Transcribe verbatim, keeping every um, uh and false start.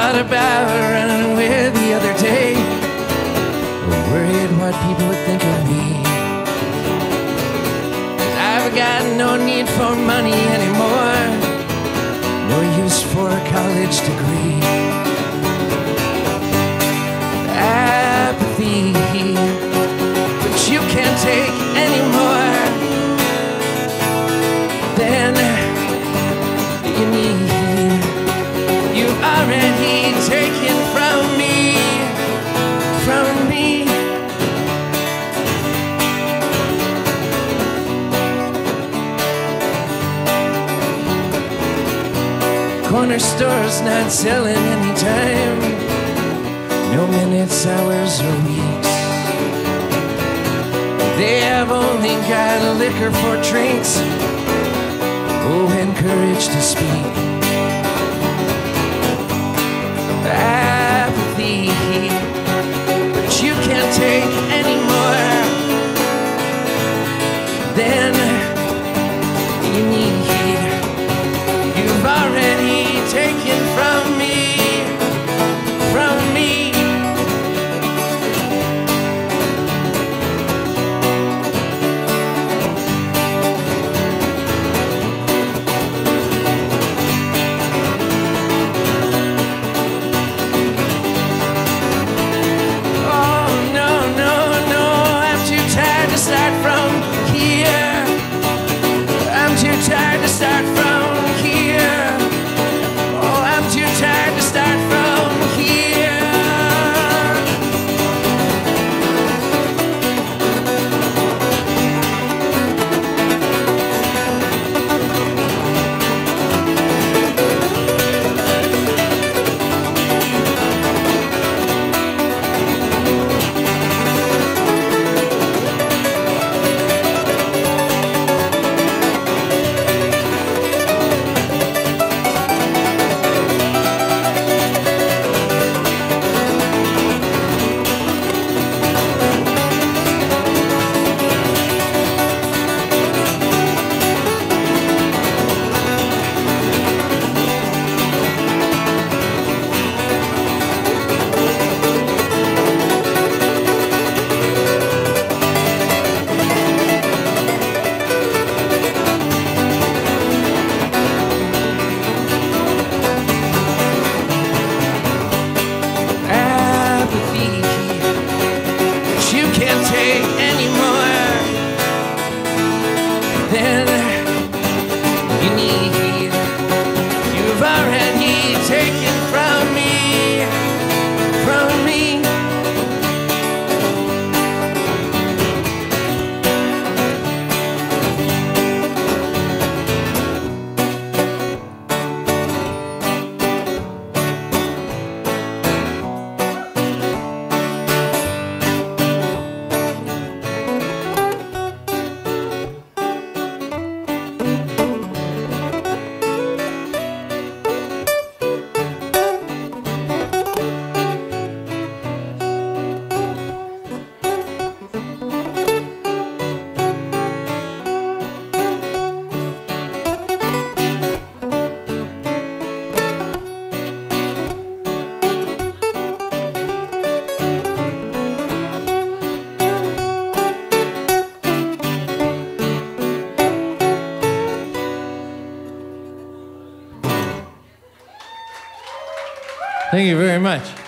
thought about running away the other day. Worried what people would think of me. 'Cause I've got no need for money anymore, no use for a college degree. Apathy, but you can't take any more than you need. You've already taken from me, from me. Corner stores not selling anytime, no minutes, hours, or weeks. They have only got liquor for drinks, oh, and courage to speak. Apathy, but you can't take any more than you need. You've already taken from me, from me. Start from here. I'm too tired to start from here. Oh, I'm too tired to start from here. Take any more than you need. You've already taken from me, from me. Thank you very much.